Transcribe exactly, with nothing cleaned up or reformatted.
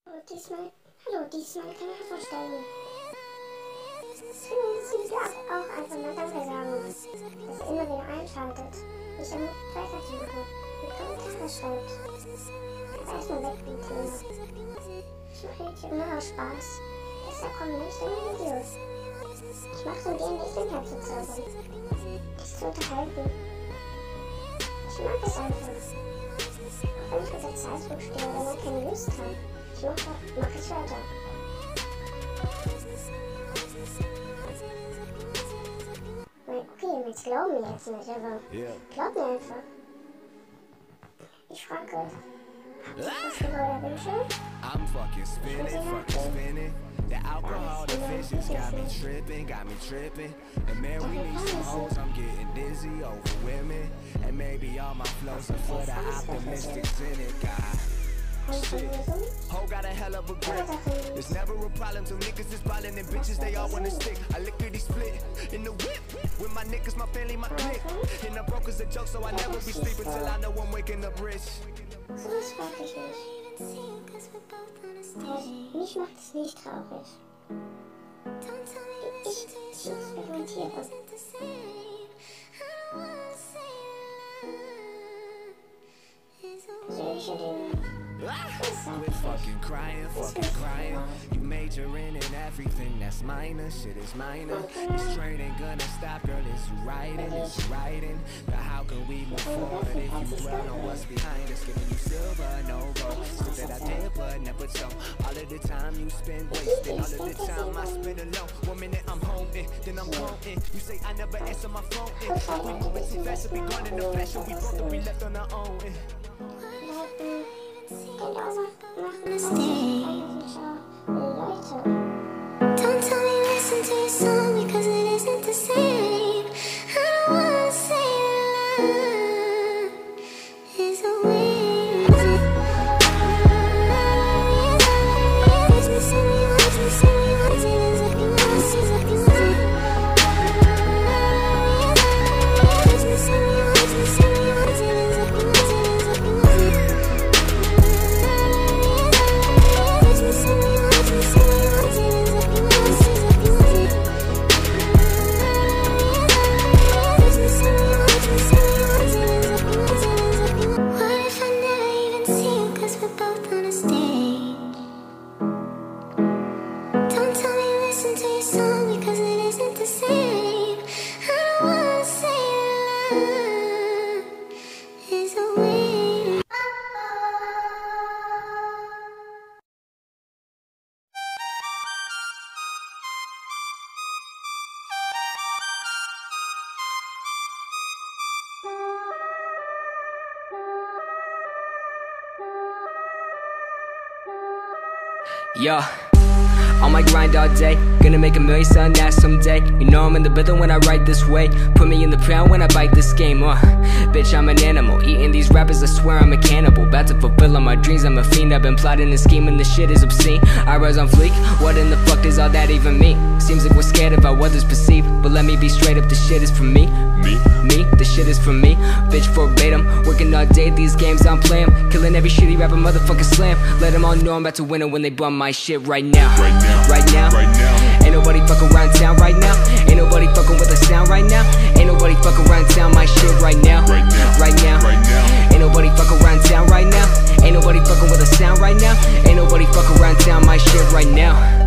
Oh, diesmal, hallo, diesmal kann ich vorstellen. Ich finde es ziemlich auch einfach mal Danke sagen, dass ihr immer wieder einschaltet, mich am weiterzumachen und Kommentare schreibt. Aber erstmal weg vom Thema. Ich mache YouTube nur aus Spaß. Deshalb kommen nicht immer Videos. Ich mache so gerne nicht den Herzen zu zaubern. Dich zu unterhalten. Ich mag es einfach. Auch wenn ich unter Zeitdruck stehe oder mal keine Lust habe. Ich mache, mach ich weiter. Okay, jetzt glauben mir jetzt nicht, aber glaub mir einfach. Ich frage, habt ihr was für eure Wünsche? I'm fucking spinning, fucking spinning. The alcohol, the fishes got me tripping, got me tripping. And man, we need some hoes, I'm getting dizzy over women. And maybe all my flows are for the optimistics in it, God. Shit. Ho got a hell of a grip. There's never a problem till niggas is ballin' and bitches they all wanna stick. I lickety split in the whip with my niggas, my family, my clique. And the broker's a joke, so I never be sleeping till I know I'm waking up rich. So was frag ich nicht. Also, mich macht es nicht traurig. Ich, ich experimentiere. Solche Dinge. Quit fucking crying, fucking crying. You majoring in everything that's minor, shit is minor. This train ain't gonna stop, girl, it's you riding, it's you riding. But how can we move forward if you dwell on what's behind us? Giving you silver, no gold, so that I pay but never so. All of the time you spend wasting, all of the time I spend alone. One minute I'm home in, then I'm home in. You say I never answer my phone in. We moving too fast, so we gone in the flash, and we both will be left on our own in. Don't tell me listen to your song because it isn't the same. I don't wanna say love is a way. Yeah, on my grind all day, gonna make a million selling that someday. You know I'm in the building when I write this way. Put me in the pound when I bite this game, uh bitch, I'm an animal, eating these rappers, I swear I'm a cannibal. About to fulfill all my dreams, I'm a fiend. I've been plotting and scheming, this shit is obscene. Eyebrows on fleek, what in the fuck does all that even mean? Seems like we're scared of how others perceive, but let me be straight up, this shit is from me. Me? Me? This shit is from me. Bitch, verbatim, working all day, these games I'm playing. Killing every shitty rapper, motherfucker slam. Let them all know I'm about to win it when they bum my shit right now. Right now, right now, right now. Ain't nobody fucking around town right now. Ain't nobody fucking with the sound right now. Ain't nobody fucking around town my shit right now. Right now, right now, right now. Ain't nobody fucking around town right now. Ain't nobody fucking with the sound right now. Ain't nobody fucking around town my shit right now.